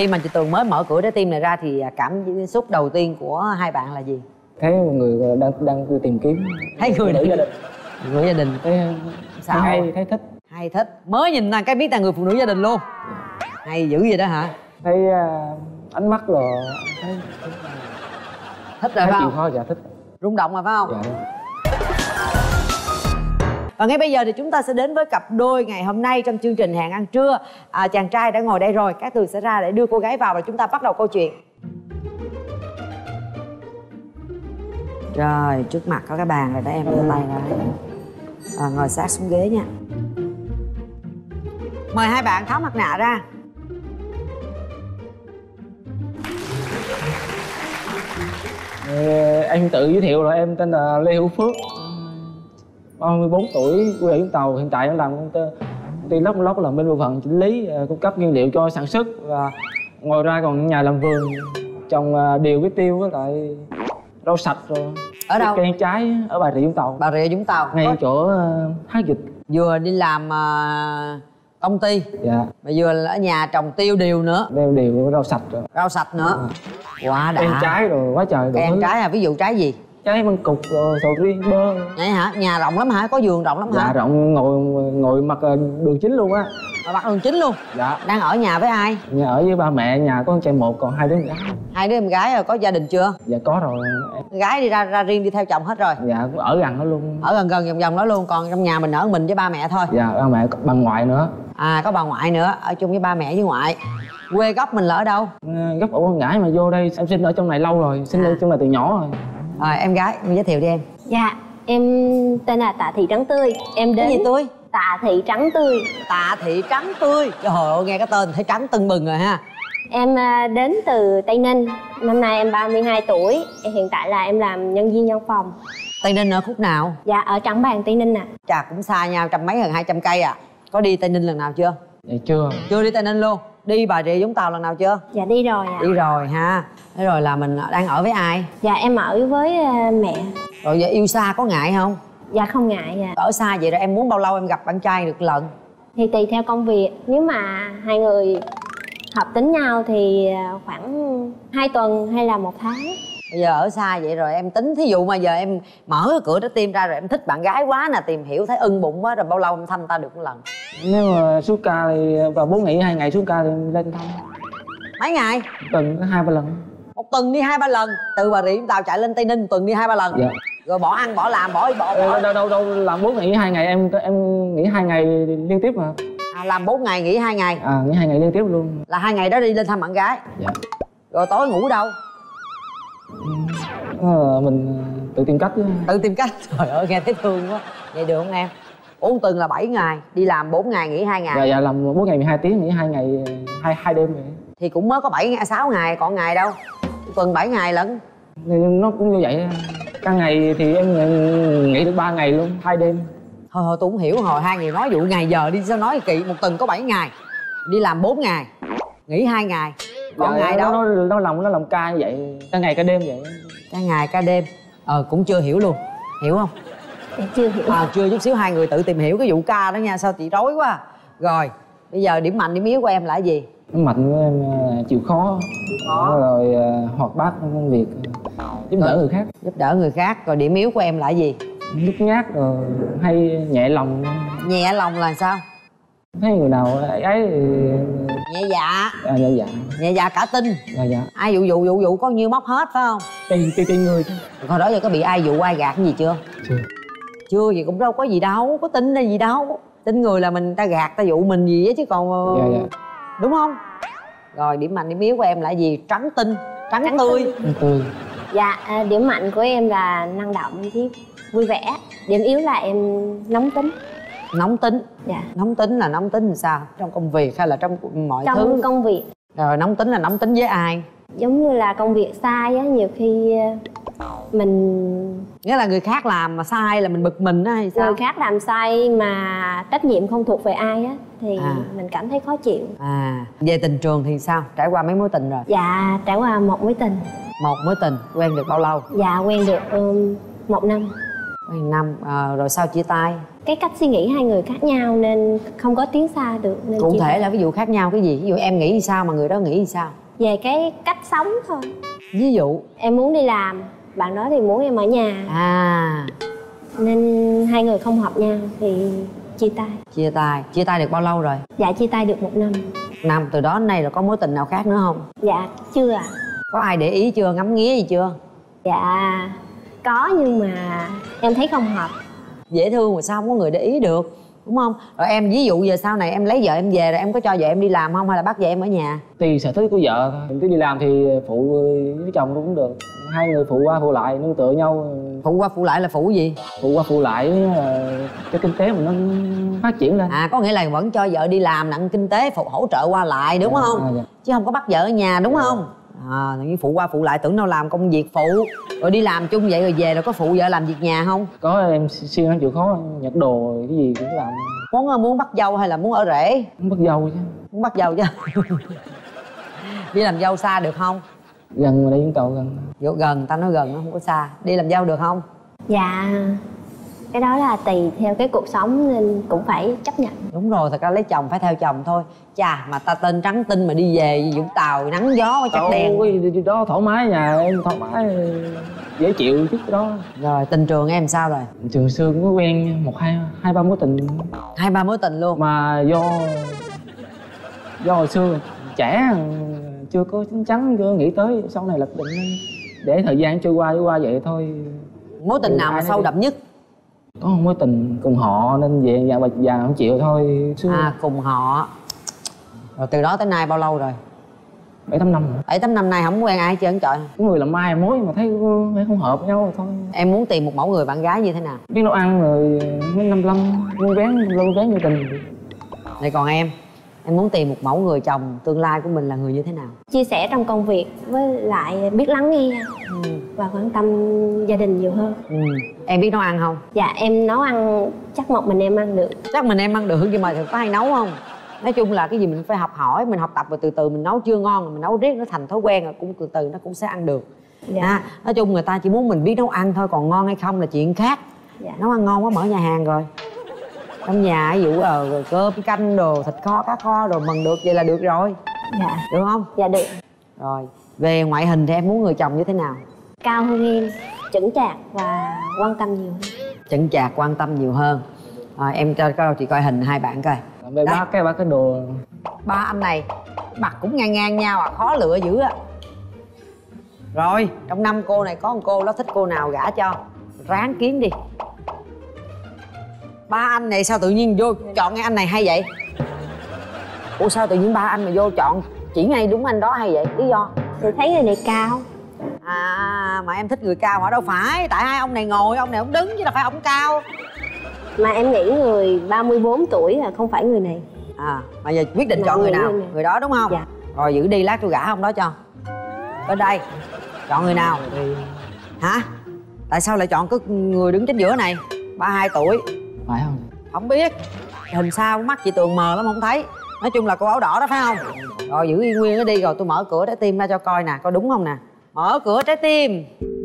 Khi mà chị Tường mới mở cửa trái tim này ra thì cảm xúc đầu tiên của hai bạn là gì? Thấy một người đang tìm kiếm. Thấy người nữ gia đình. Người gia đình. Thấy sao? Hay, thấy thích. Hay thích. Mới nhìn là cái biết là người phụ nữ gia đình luôn. Hay dữ vậy đó hả? Thấy ánh mắt rồi. Thấy thích rồi phải không? Chịu khó, dạ thích. Rung động rồi phải không? Dạ. Và ngay bây giờ thì chúng ta sẽ đến với cặp đôi ngày hôm nay trong chương trình Hẹn Ăn Trưa. Chàng trai đã ngồi đây rồi, Cát Tường sẽ ra để đưa cô gái vào và chúng ta bắt đầu câu chuyện. Rồi, trước mặt có cái bàn rồi đó, em đưa tay ra. Ngồi sát xuống ghế nha. Mời hai bạn tháo mặt nạ ra. Em tự giới thiệu rồi, em tên là Lê Hữu Phước, 34 tuổi, quê ở Vũng Tàu. Hiện tại em làm công ty lót lót làm bên bộ phận chỉnh lý, cung cấp nguyên liệu cho sản xuất, và ngoài ra còn nhà làm vườn trồng điều với tiêu với lại rau sạch rồi. Ở đâu? Cây trái ở Bà Rịa Vũng Tàu. Bà Rịa Vũng Tàu. Ngay chỗ Thái Dịch. Vừa đi làm công ty. Dạ. Mà vừa ở nhà trồng tiêu điều nữa. Tiêu điều rau sạch rồi. Rau sạch nữa. Quá đã. Cây trái rồi quá trời. Cây trái ví dụ trái gì? Trái măng cụt rồi sầu riêng bơ. Vậy hả? Nhà rộng lắm hả? Có vườn rộng lắm hả? Dạ rộng, ngồi mặt đường chính luôn á. Mặt đường chính luôn? Dạ. Đang ở nhà với ai? Nhà ở với ba mẹ, nhà có con trai một, còn hai đứa em gái. Hai đứa em gái rồi, có gia đình chưa? Dạ có rồi. Gái đi ra riêng đi theo chồng hết rồi? Dạ cũng ở gần đó luôn. Ở gần vòng đó luôn, còn trong nhà mình ở mình với ba mẹ thôi? Dạ ba mẹ, bà ngoại nữa. Có bà ngoại nữa, ở chung với ba mẹ với ngoại. Quê gốc mình là ở đâu? Gốc ở Quảng Ngãi mà vô đây em sinh ở trong này lâu rồi, sinh ở trong này từ nhỏ rồi. Rồi em gái, em giới thiệu đi em. Dạ, em tên là Tạ Thị Trắng Tươi. Em đến... Cái gì Tươi? Tạ Thị Trắng Tươi. Tạ Thị Trắng Tươi. Trời ơi, nghe cái tên thấy trắng tưng bừng rồi ha. Em đến từ Tây Ninh. Năm nay em 32 tuổi. Hiện tại là em làm nhân viên văn phòng. Tây Ninh ở khúc nào? Dạ, ở Trảng Bàng, Tây Ninh ạ. Chà, cũng xa nhau, trăm mấy gần 200 cây à. Có đi Tây Ninh lần nào chưa? Dạ chưa. Chưa đi Tây Ninh luôn. Đi Bà Rịa Vũng Tàu lần nào chưa? Dạ đi rồi ạ. Đi rồi ha. Thế rồi là mình đang ở với ai? Dạ em ở với mẹ. Rồi giờ yêu xa có ngại không? Dạ không ngại ạ. Ở xa vậy rồi em muốn bao lâu em gặp bạn trai được lần? Thì tùy theo công việc. Nếu mà hai người hợp tính nhau thì khoảng 2 tuần hay là 1 tháng. Bây giờ ở xa vậy rồi em tính, thí dụ mà giờ em mở cái cửa trái tim ra rồi em thích bạn gái quá nè, tìm hiểu thấy ưng bụng quá rồi, bao lâu em thăm ta được một lần? Nếu mà xuống ca thì vào 4 nghỉ 2 ngày xuống ca thì lên thăm. Mấy ngày? Tuần có 2-3 lần. Một tuần đi 2-3 lần? Từ Bà Rịa Vũng Tàu chạy lên Tây Ninh tuần đi 2-3 lần? Dạ. Rồi bỏ ăn bỏ làm bỏ đâu làm 4 nghỉ 2 ngày, em nghỉ 2 ngày liên tiếp mà. Làm 4 ngày nghỉ 2 ngày? Nghỉ 2 ngày liên tiếp luôn. Là 2 ngày đó đi lên thăm bạn gái? Dạ. Rồi tối ngủ đâu? Mình tự tìm cách chứ. Tự tìm cách? Trời ơi nghe thấy thương quá. Vậy được không em? 4 tuần là 7 ngày, đi làm 4 ngày nghỉ 2 ngày. Dạ làm 4 ngày 12 tiếng, nghỉ 2 ngày 2 đêm vậy. Thì cũng mới có 6 ngày, còn ngày đâu. Tuần 7 ngày lận. Nó cũng như vậy. Cả ngày thì em nghỉ được 3 ngày luôn, 2 đêm. Thôi tôi không hiểu, hồi hai người nói vụ ngày giờ đi sao nói kỳ. Một tuần có 7 ngày, đi làm 4 ngày, nghỉ 2 ngày. Còn ngày đâu? Nó làm ca như vậy, cả ngày cả đêm vậy. Cả ngày cả đêm. Cũng chưa hiểu luôn. Hiểu không? Dạ chưa hiểu. Chưa chút xíu, hai người tự tìm hiểu cái vụ ca đó nha. Sao chị rối quá. Rồi bây giờ điểm mạnh điểm yếu của em là cái gì? Điểm mạnh của em chịu khó. Rồi hoạt bát trong công việc, giúp đỡ người khác. Giúp đỡ người khác. Rồi điểm yếu của em là cái gì? Nhút nhát rồi hay nhẹ lòng. Nhẹ lòng là sao? Thấy người nào ấy thì... Nhẹ dạ. Nhẹ dạ. Nhẹ dạ cả tin. Dạ. Ai dụ có nhiêu móc hết phải không? Tin người chứ. Hồi đó giờ có bị ai dụ ai gạt cái gì chưa? Chưa gì cũng đâu có gì đâu, có tin hay gì đâu. Tin người là mình ta gạt ta dụ mình gì á chứ còn... Dạ. Đúng không? Rồi điểm mạnh điểm yếu của em là gì? Trắng tinh, trắng tươi. Dạ điểm mạnh của em là năng động chứ vui vẻ. Điểm yếu là em nóng tính. Nóng tính? Dạ. Nóng tính là nóng tính làm sao? Trong công việc hay là trong mọi thứ? Trong công việc. Rồi nóng tính là nóng tính với ai? Giống như là công việc sai á, nhiều khi mình... Nghĩa là người khác làm mà sai là mình bực mình á hay sao? Người khác làm sai mà trách nhiệm không thuộc về ai á thì mình cảm thấy khó chịu. Về tình trường thì sao? Trải qua mấy mối tình rồi? Dạ trải qua một mối tình. Một mối tình, quen được bao lâu? Dạ quen được 1 năm. Quen 1 năm, rồi sao chia tay? cái cách suy nghĩ hai người khác nhau nên không có tiến xa được. Nên cụ thể là ví dụ khác nhau cái gì? Ví dụ em nghĩ thì sao mà người đó nghĩ thì sao? về cái cách sống thôi. Ví dụ Em muốn đi làm, bạn đó thì muốn em ở nhà, nên hai người không hợp nhau thì chia tay. Chia tay được bao lâu rồi? Dạ chia tay được 1 năm. Năm. Từ đó đến nay là có mối tình nào khác nữa không? Dạ chưa ạ. Có ai để ý chưa, ngắm nghía gì chưa? Dạ có, nhưng mà em thấy không hợp. Dễ thương mà sao không có người để ý được, đúng không? Rồi em ví dụ giờ sau này em lấy vợ em về rồi em có cho vợ em đi làm không, hay là bắt vợ em ở nhà? Tùy sở thích của vợ thôi. Em cứ đi làm thì phụ với chồng cũng được, hai người phụ qua phụ lại nương tựa nhau. Phụ qua phụ lại là phụ gì? Phụ qua phụ lại cái kinh tế mình nó phát triển lên. Có nghĩa là vẫn cho vợ đi làm nặng kinh tế, phụ hỗ trợ qua lại, đúng không? Dạ. Chứ không có bắt vợ ở nhà, đúng không? Như phụ qua phụ lại tưởng đâu làm công việc phụ rồi đi làm chung vậy, rồi về rồi có phụ vợ làm việc nhà không? Có, em siêng ăn chịu khó, nhặt đồ cái gì cũng làm. Muốn bắt dâu hay là muốn ở rể? Muốn bắt dâu chứ. Muốn bắt dâu chứ. Đi làm dâu xa được không? Gần mà đây Vũng Tàu gần. Gần, ta nói gần nó không có xa. Đi làm dâu được không? Dạ cái đó là tùy theo cái cuộc sống nên cũng phải chấp nhận. Đúng rồi, thật ra lấy chồng phải theo chồng thôi. Chà, mà ta tên trắng tinh mà đi về Vũng Tàu nắng gió chắc đen. Cái đó thoải mái, nhà em thoải mái dễ chịu chút đó. Rồi tình trường em sao rồi? Trường xưa cũng có quen hai ba mối tình. 2-3 mối tình luôn? Mà do hồi xưa trẻ chưa có chín chắn, chưa nghĩ tới sau này lập định để thời gian trôi qua vậy thôi. Mối tình nào mà sâu đậm nhất? Có một mối tình cùng họ nên về nhà bà già không chịu thôi. Cùng họ. Rồi từ đó tới nay bao lâu rồi? 7-8 năm rồi. 7-8 năm nay không quen ai hết trơn trời. Có người làm mai mối mà thấy không hợp nhau rồi thôi. Em muốn tìm một mẫu người bạn gái như thế nào? Biết nấu ăn rồi mấy 55 luôn vén như tình. Vậy còn em muốn tìm một mẫu người chồng tương lai của mình là người như thế nào? Chia sẻ trong công việc với lại biết lắng nghe và quan tâm gia đình nhiều hơn. Em biết nấu ăn không? Dạ em nấu ăn chắc một mình em ăn được. Chắc mình em ăn được, nhưng mà có hay nấu không? Nói chung là cái gì mình phải học hỏi, mình học tập rồi từ từ mình nấu chưa ngon rồi mình nấu riết nó thành thói quen rồi cũng từ từ nó cũng sẽ ăn được. Dạ. Nói chung người ta chỉ muốn mình biết nấu ăn thôi, còn ngon hay không là chuyện khác. Dạ. Nấu ăn ngon quá mở nhà hàng rồi. Trong nhà ví dụ rồi cơm canh đồ, thịt kho cá kho rồi mần được vậy là được rồi. Dạ. Được không? Dạ được. Rồi về ngoại hình thì em muốn người chồng như thế nào? Cao hơn em, chững chạc và quan tâm nhiều hơn. Chững chạc, quan tâm nhiều hơn. Rồi em cho chị coi hình hai bạn coi. Về ba cái đồ. Ba anh này mặt cũng ngang nhau khó lựa dữ á. Rồi trong 5 cô này có một cô đó thích cô nào gả cho, ráng kiếm đi. Ba anh này sao tự nhiên vô chọn cái anh này hay vậy? Ủa sao tự nhiên ba anh mà vô chọn chỉ ngay đúng anh đó hay vậy? Lý do? Thì thấy người này cao. Mà em thích người cao hả? Đâu phải, tại hai ông này ngồi, ông này ông đứng chứ đâu phải ông cao. Mà em nghĩ người 34 tuổi là không phải người này. Mà giờ quyết định chọn người nào? Người đó đúng không? Dạ. Rồi giữ đi, lát tôi gả ông đó cho. Ở đây chọn người nào? Hả? Tại sao lại chọn cái người đứng chính giữa này? 32 tuổi. Phải không? Không biết. Hình sao mắt chị Tường mờ lắm không thấy. Nói chung là cô áo đỏ đó phải không? Rồi giữ y nguyên nó đi, rồi tôi mở cửa trái tim ra cho coi nè, coi đúng không nè. Mở cửa trái tim.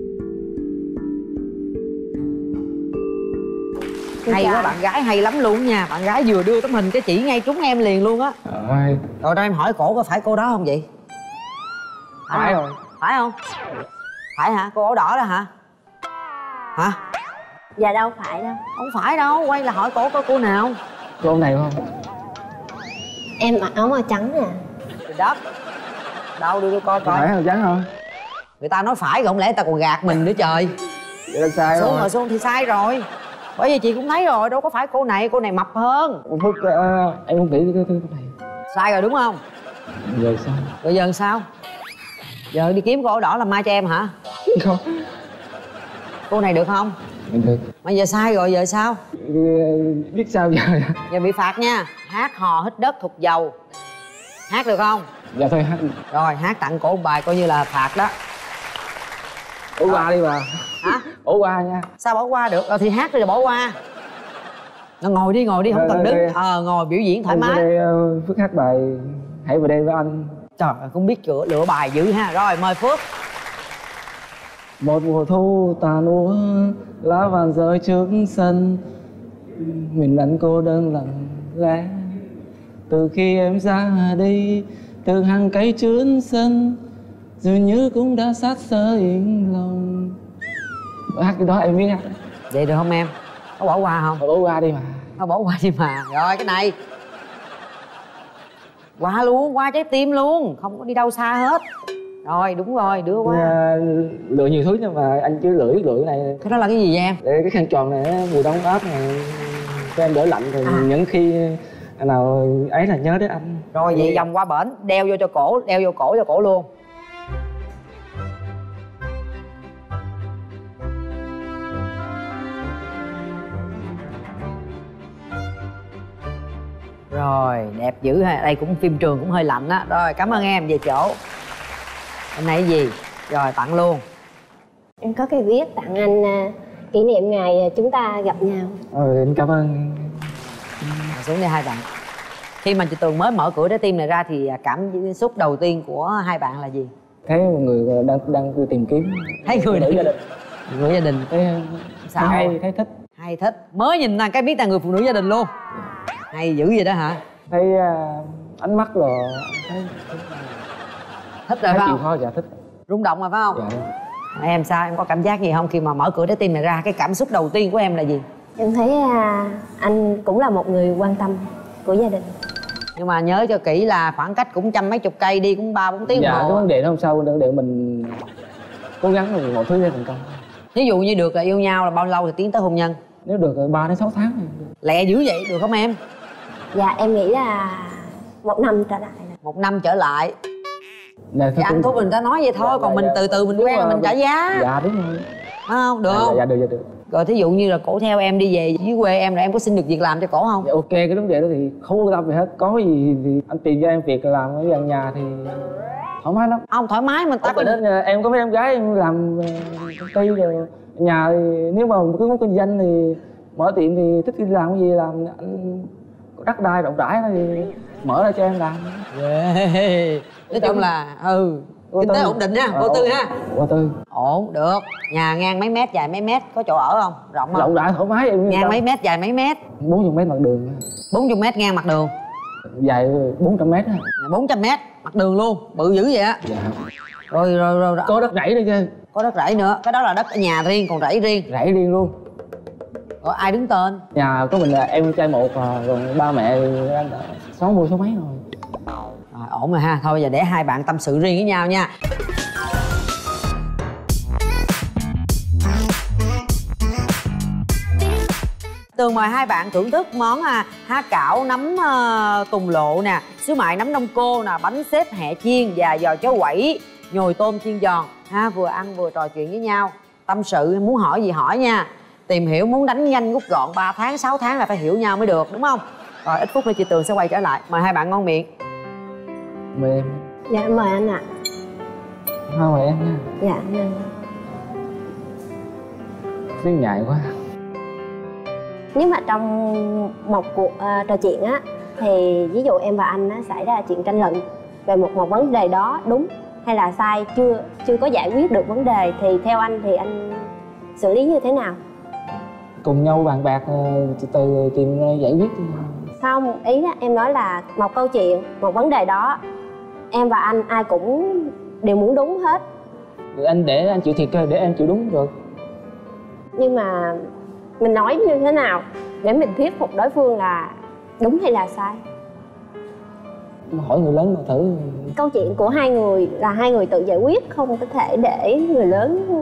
Hay quá, bạn gái hay lắm luôn nha. Bạn gái vừa đưa tấm hình cái chỉ ngay trúng em liền luôn á. Rồi đó em hỏi cổ có phải cô đó không vậy? Phải rồi. Phải không? Phải hả? Cô áo đỏ đó hả? Hả? Dạ đâu phải đâu. Không phải đâu, quay là hỏi cổ coi cô nào. Cô này không? Em mặc áo màu trắng nè. Trời đất. Đâu đưa tôi coi coi. Phải màu trắng không? Người ta nói phải rồi, không lẽ người ta còn gạt mình nữa trời. Vậy là sai rồi. Ngồi xuống thì sai rồi. Bởi vì chị cũng thấy rồi, đâu có phải cô này mập hơn. Phúc em không nghĩ cái này. Sai rồi đúng không? Giờ sao? Rồi giờ sao? Giờ đi kiếm cô áo đỏ làm mai cho em hả? Không. Cô này được không? Được. Mà giờ sai rồi, giờ sao? Biết sao giờ? Giờ bị phạt nha. Hát hò hít đất thục dầu. Hát được không? Dạ thôi hát. Rồi hát tặng cổ một bài coi như là phạt đó. Bỏ qua đi bà. Hả? Bỏ qua nha. Sao bỏ qua được? Thì hát rồi bỏ qua. Nó ngồi đi không cần đứng. Ngồi biểu diễn thoải mái. Phước hát bài Hãy Về Đây Với Anh. Trời ơi, cũng biết lựa bài dữ ha. Rồi mời Phước. Một mùa thu tàn úa, lá vàng rơi trước sân, mình anh cô đơn lặng lẽ. Từ khi em ra đi, từ hàng cây trước sân, dường như cũng đã sát sơ yên lòng. Hát cái đó em biết hát. Vậy được không em? Có bỏ qua không? Thôi bỏ qua đi mà. Thôi bỏ qua đi mà. Rồi cái này qua luôn, qua trái tim luôn, không có đi đâu xa hết. Rồi đúng rồi, đưa qua. Lựa nhiều thứ nhưng mà anh chưa lựa cái này. Cái đó là cái gì vậy em? Để cái khăn tròn này mùa đông áp này cho em đỡ lạnh rồi những khi nào ấy là nhớ đến anh. Rồi vậy vòng qua bển, đeo vô cho cổ, đeo vô cổ cho cổ luôn. Rồi đẹp dữ ha. Đây cũng phim trường cũng hơi lạnh á. Rồi cảm ơn em, về chỗ. Hôm nay cái gì? Rồi tặng luôn. Em có cái viết tặng anh kỷ niệm ngày chúng ta gặp nhau. Em cảm ơn. Ngồi xuống đây hai bạn. Khi mà chị Tường mới mở cửa trái tim này ra thì cảm xúc đầu tiên của hai bạn là gì? Thấy một người đang tìm kiếm. Thấy người phụ nữ gia đình. Người gia đình. Thấy sao? Hay, thấy thích. Hay thích. Mới nhìn là cái biết là người phụ nữ gia đình luôn. Hay dữ vậy đó hả? Thấy ánh mắt rồi. Thích rồi phải chịu không? khó, dạ thích. Rung động rồi phải không? Dạ. Em sao? Em có cảm giác gì không khi mà mở cửa trái tim này ra? Cái cảm xúc đầu tiên của em là gì? Em thấy anh cũng là một người quan tâm của gia đình. Nhưng mà nhớ cho kỹ là khoảng cách cũng trăm mấy chục cây, đi cũng 3-4 tiếng Dạ, đồng hồ. cái vấn đề đó không sao, vấn đề mình cố gắng rồi mọi thứ sẽ thành công. Ví dụ như được là yêu nhau là bao lâu thì tiến tới hôn nhân? Nếu được 3 đến 6 tháng thì được. Lẹ dữ vậy được không em? Dạ em nghĩ là 1 năm trở lại. 1 năm trở lại. Dạ, Thì anh Thú mình đã nói vậy thôi, dạ, còn mình dạ. từ từ mình quen là mình trả giá. Dạ đúng rồi. Phải không? Được Dạ, không? dạ được. Rồi thí dụ như là cổ theo em đi về dưới quê em, rồi em có xin được việc làm cho cổ không? Dạ, ok, cái vấn đề đó thì không quan tâm gì hết. Có gì thì anh tìm cho em việc làm ở gần nhà thì thoải mái lắm. Không thoải mái mình ta Có em có mấy em gái em làm công ty rồi nhà thì nếu mà cứ muốn kinh doanh thì mở tiệm thì thích đi làm cái gì làm, anh có đất đai rộng rãi thì mở ra cho em làm. Yeah. Nói chung là kinh tế ổn định ha, vô tư ha. Vô tư. Ổn được. Nhà ngang mấy mét, dài mấy mét, có chỗ ở không? Rộng không? Rộng rãi thoải mái em. Ngang mấy mét, dài mấy mét? 40 mét mặt đường. 40 mét ngang mặt đường. Dài 400 mét á. 400 mét mặt đường luôn, bự dữ vậy á. Dạ. Rồi. Có đất rẫy nữa chứ. Có đất rẫy nữa, cái đó là đất ở nhà riêng, còn rẫy riêng. Rẫy riêng luôn. Rồi ai đứng tên? Nhà có mình là em trai một, rồi ba mẹ thì anh 60 số mấy rồi. Rồi ổn rồi ha, thôi bây giờ để hai bạn tâm sự riêng với nhau nha. Tường mời hai bạn thưởng thức món há cảo nấm tùng lộ nè, xíu mại nấm đông cô nè, bánh xếp hẹ chiên và giò cháo quẩy, nhồi tôm chiên giòn ha. Vừa ăn vừa trò chuyện với nhau, tâm sự muốn hỏi gì hỏi nha. Tìm hiểu muốn đánh nhanh rút gọn 3 tháng 6 tháng là phải hiểu nhau mới được, đúng không? Rồi ít phút nữa chị Tường sẽ quay trở lại, mời hai bạn ngon miệng. Mời em. Dạ em mời anh ạ. Mời em nha. Dạ anh. Xuyên ngại quá. Nếu mà trong một cuộc trò chuyện á, thì ví dụ em và anh á, xảy ra chuyện tranh luận về một vấn đề đó đúng hay là sai, chưa có giải quyết được vấn đề, thì theo anh thì anh xử lý như thế nào? Cùng nhau bàn bạc từ tìm giải quyết. Không, ý là em nói là một câu chuyện, một vấn đề đó, em và anh ai cũng đều muốn đúng hết. Anh để anh chịu thiệt thôi, để em chịu đúng được. Nhưng mà mình nói như thế nào để mình thuyết phục đối phương là đúng hay là sai? Hỏi người lớn mà thử. Câu chuyện của hai người là hai người tự giải quyết, không có thể để người lớn.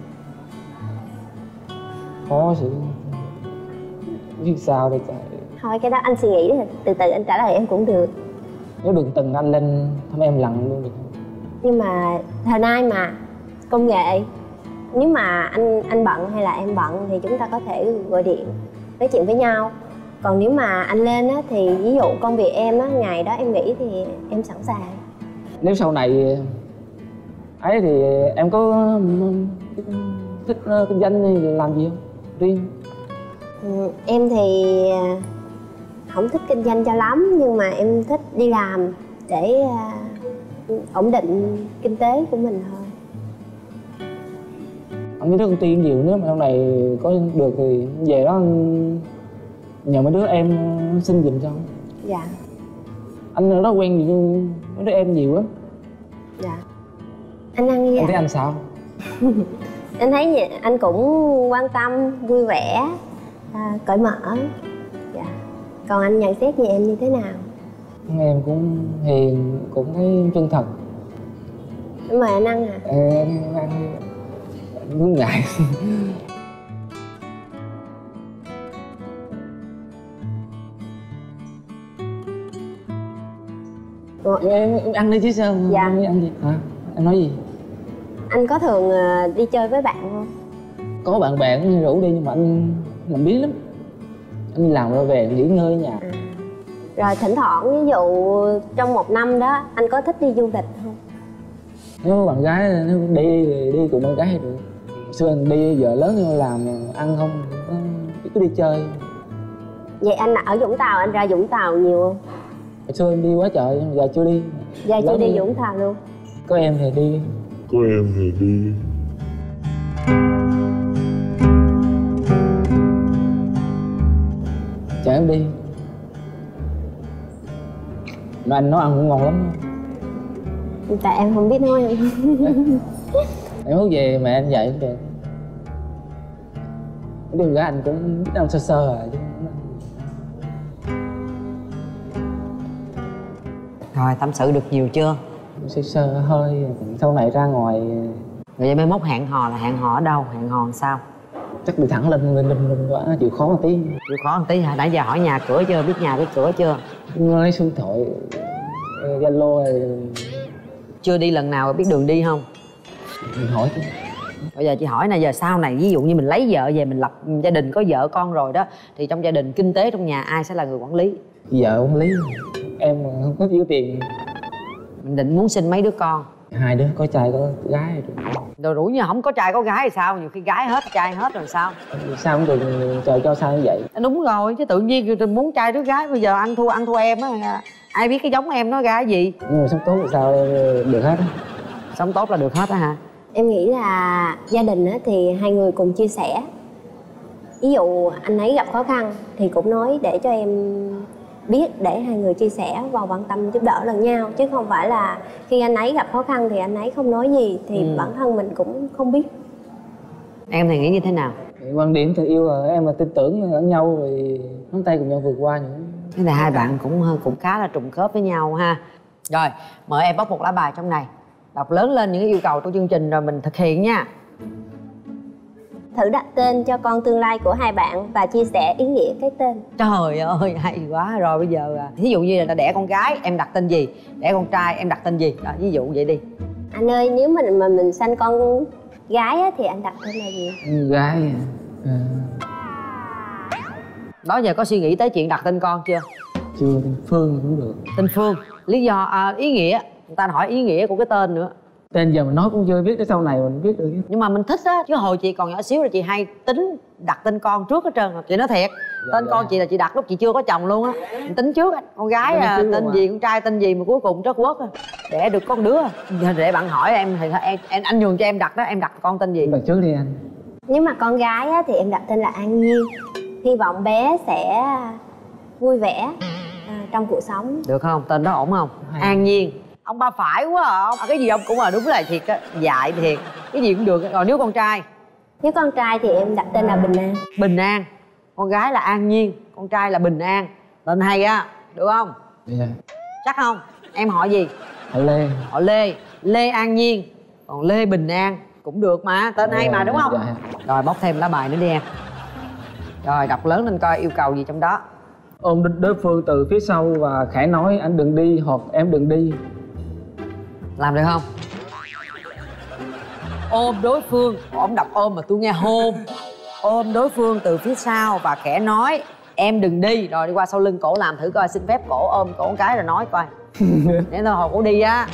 Khó sự biết sao đây trời. Thôi cái đó anh suy nghĩ, từ từ anh trả lời em cũng được. Nếu được từng anh lên thăm em lần luôn được không? Nhưng mà thời nay mà công nghệ, nếu mà anh bận hay là em bận thì chúng ta có thể gọi điện nói chuyện với nhau. Còn nếu mà anh lên á, thì ví dụ công việc em á, ngày đó em nghỉ thì em sẵn sàng. Nếu sau này ấy thì em có thích kinh doanh hay làm gì không? Riêng. Em thì không thích kinh doanh cho lắm, nhưng mà em thích đi làm để ổn định kinh tế của mình thôi. Anh biết công ty nhiều, nếu mà sau này có được thì về đó nhờ mấy đứa em xin giùm cho. Dạ. Anh rất quen gì mấy đứa em nhiều lắm. Dạ. Anh ăn gì Em ạ? thấy anh sao? Anh thấy anh cũng quan tâm, vui vẻ, cởi mở. Dạ. Còn anh nhận xét về em như thế nào? Em cũng hiền, cũng thấy chân thật. Em mời anh ăn à? Em ăn đi, cũng ngại. Em ăn đi chứ sao? Dạ. Em ăn gì hả? Em nói gì? Anh có thường đi chơi với bạn không? Có bạn bè cũng rủ đi nhưng mà anh làm biếng lắm. Anh đi làm rồi về nghỉ ngơi ở nhà. Rồi thỉnh thoảng ví dụ trong một năm đó anh có thích đi du lịch không? Nếu bạn gái nếu đi thì đi cùng bạn gái thì được. Xưa anh đi, giờ lớn rồi làm ăn không, cứ đi chơi. Vậy anh ở Vũng Tàu, anh ra Vũng Tàu nhiều không? Hồi xưa em đi quá trời, giờ chưa đi. Giờ chưa đi Vũng Tàu luôn. Có em thì đi. Có em thì đi. Chở em đi. Mà anh nấu ăn cũng ngon lắm. Tại em không biết nấu ăn. Em hút về mẹ anh dạy cũng được. Cái điều gái anh cũng biết ăn sơ sơ rồi chứ. Rồi tâm sự được nhiều chưa? Sơ sơ hơi, sau này ra ngoài. Rồi vậy mai mốt hẹn hò là hẹn hò ở đâu? Hẹn hò làm sao? Chắc đi thẳng lên quá, chịu khó một tí. Chịu khó một tí hả? Nãy giờ hỏi nhà cửa chưa? Biết nhà biết cửa chưa? Lấy số điện thoại Zalo Chưa đi lần nào biết đường đi không? mình hỏi chứ. Bây giờ chị hỏi nè, giờ sau này ví dụ như mình lấy vợ về, mình lập gia đình có vợ con rồi đó, thì trong gia đình kinh tế trong nhà ai sẽ là người quản lý? Vợ quản lý. Em không có thiếu tiền. Mình định muốn sinh mấy đứa con? 2 đứa, có trai có gái rồi. Rồi rủi như không có trai có gái thì sao? Nhiều khi gái hết trai hết rồi sao? Sao cũng được, trời cho sao như vậy. Đúng rồi, chứ tự nhiên muốn trai đứa gái. Bây giờ ăn thua em á. Ai biết cái giống em nó ra cái gì? Nhưng mà sống tốt thì sao được hết á. Sống tốt là được hết á hả? Em nghĩ là gia đình thì hai người cùng chia sẻ. Ví dụ anh ấy gặp khó khăn thì cũng nói để cho em biết, để hai người chia sẻ và quan tâm giúp đỡ lẫn nhau. Chứ không phải là khi anh ấy gặp khó khăn thì anh ấy không nói gì, thì bản thân mình cũng không biết. Em thì nghĩ như thế nào? Quan điểm tình yêu là em là tin tưởng lẫn nhau rồi nắm tay cùng nhau vượt qua những. Thế là hai bạn cũng khá là trùng khớp với nhau ha. Rồi, mời em bóc một lá bài trong này, đọc lớn lên những yêu cầu của chương trình rồi mình thực hiện nha. Thử đặt tên cho con tương lai của hai bạn và chia sẻ ý nghĩa cái tên. Trời ơi, hay quá. Rồi bây giờ thí dụ như là đẻ con gái em đặt tên gì, đẻ con trai em đặt tên gì đó, ví dụ vậy đi. Anh ơi, nếu mình sanh con gái thì anh đặt tên là gì? Gái Đó giờ có suy nghĩ tới chuyện đặt tên con chưa? chưa. Phương cũng được. Tên Phương. Lý do ý nghĩa, người ta hỏi ý nghĩa của cái tên nữa. Tên giờ mình nói cũng chưa biết, tới sau này mình biết được. Nhưng mà mình thích á, chứ hồi chị còn nhỏ xíu là chị hay tính đặt tên con trước hết trơn. Chị nói thiệt, tên con chị là chị đặt lúc chị chưa có chồng luôn á. Mình tính trước á, con gái tên gì, con trai tên gì, mà cuối cùng trớt quất đẻ được con đứa. Để bạn hỏi em thì anh nhường cho em đặt đó, em đặt con tên gì? Đặt trước đi anh. Nếu mà con gái thì em đặt tên là An Nhiên. Hy vọng bé sẽ vui vẻ trong cuộc sống. Được không? Tên đó ổn không? An Nhiên. Ông ba phải quá à. Cái gì ông cũng đúng là thiệt á, dại thiệt. Cái gì cũng được. Rồi nếu con trai? Nếu con trai thì em đặt tên là Bình An. Bình An. Con gái là An Nhiên, con trai là Bình An. Tên hay á, được không? Dạ. Chắc không? Em họ gì? Họ Lê. Họ Lê. Lê An Nhiên. Còn Lê Bình An cũng được mà, tên hay mà, đúng không? Dạ. Rồi bóc thêm lá bài nữa đi em. Rồi đọc lớn lên coi yêu cầu gì trong đó. Ôm đối phương từ phía sau và khẽ nói anh đừng đi hoặc em đừng đi. Làm được không? Ôm đối phương. Ông đọc ôm mà tôi nghe hôn. Ôm đối phương từ phía sau và khẽ nói em đừng đi. Rồi đi qua sau lưng cổ làm thử coi, xin phép cổ ôm cổ một cái rồi nói coi. Để thôi hồi cổ đi á.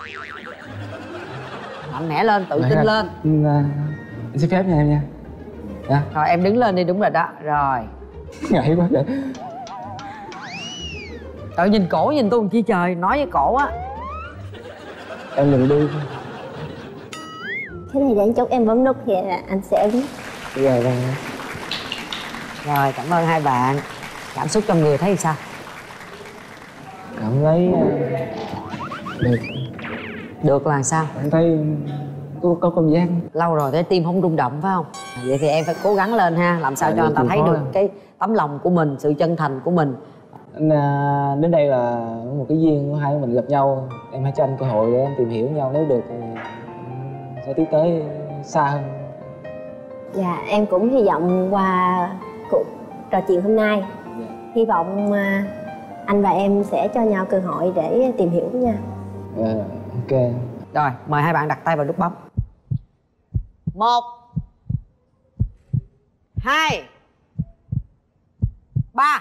Mạnh mẽ lên, tự tin lên. Anh xin phép nha em nha. Dạ. Rồi em đứng lên đi, đúng rồi đó. Rồi. Ngại quá vậy. Tự nhìn cổ nhìn tôi làm chi trời, nói với cổ á. Em đừng đi. Cái này để chút em bấm nút vậy là anh sẽ biết. Rồi. Rồi cảm ơn hai bạn. Cảm xúc trong người thấy sao? Cảm thấy được. Được là sao? Cảm thấy có cảm giác. Lâu rồi thấy tim không rung động phải không? Vậy thì em phải cố gắng lên ha, làm sao cho người ta thấy được cái tấm lòng của mình, sự chân thành của mình. Đến đây là một cái duyên của hai đứa mình gặp nhau. Em hãy cho anh cơ hội để em tìm hiểu nhau, nếu được thì sẽ tiến tới xa hơn. Dạ, em cũng hy vọng qua cuộc trò chuyện hôm nay, hy vọng anh và em sẽ cho nhau cơ hội để tìm hiểu nha. Ok. Rồi, mời hai bạn đặt tay vào nút bấm. 1 2 3.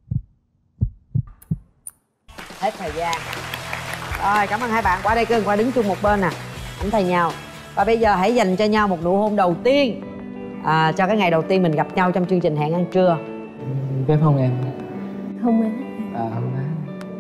Hết thời gian. Rồi, cảm ơn hai bạn. Qua đây cưng, qua đứng chung một bên nè, nắm tay nhau. Và bây giờ hãy dành cho nhau một nụ hôn đầu tiên, cho cái ngày đầu tiên mình gặp nhau trong chương trình Hẹn Ăn Trưa. Phép không em? Không em. Không á.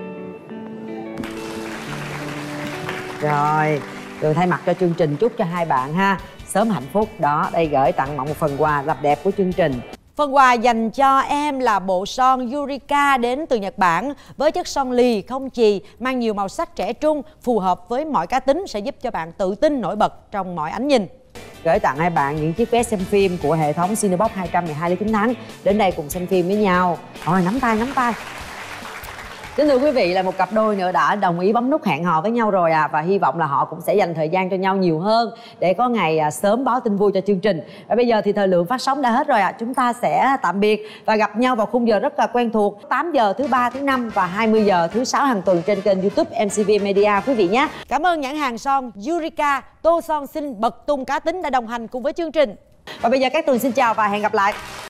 Rồi thay mặt cho chương trình chúc cho hai bạn ha sớm hạnh phúc. Đó, đây gửi tặng Mộng một phần quà làm đẹp của chương trình. Phần quà dành cho em là bộ son Eureka đến từ Nhật Bản với chất son lì không chì, mang nhiều màu sắc trẻ trung, phù hợp với mọi cá tính, sẽ giúp cho bạn tự tin nổi bật trong mọi ánh nhìn. Gửi tặng hai bạn những chiếc vé xem phim của hệ thống Cinebox 212 lý chính thắng. Đến đây cùng xem phim với nhau. Rồi, nắm tay, nắm tay. Kính thưa quý vị, là một cặp đôi nữa đã đồng ý bấm nút hẹn hò với nhau rồi và hy vọng là họ cũng sẽ dành thời gian cho nhau nhiều hơn để có ngày sớm báo tin vui cho chương trình. Và bây giờ thì thời lượng phát sóng đã hết rồi chúng ta sẽ tạm biệt và gặp nhau vào khung giờ rất là quen thuộc, 8 giờ thứ ba, thứ năm và 20 giờ thứ sáu hàng tuần trên kênh YouTube MCV Media quý vị nhé. Cảm ơn nhãn hàng son Eureka, tô son xinh bật tung cá tính đã đồng hành cùng với chương trình. Và bây giờ Cát Tường xin chào và hẹn gặp lại.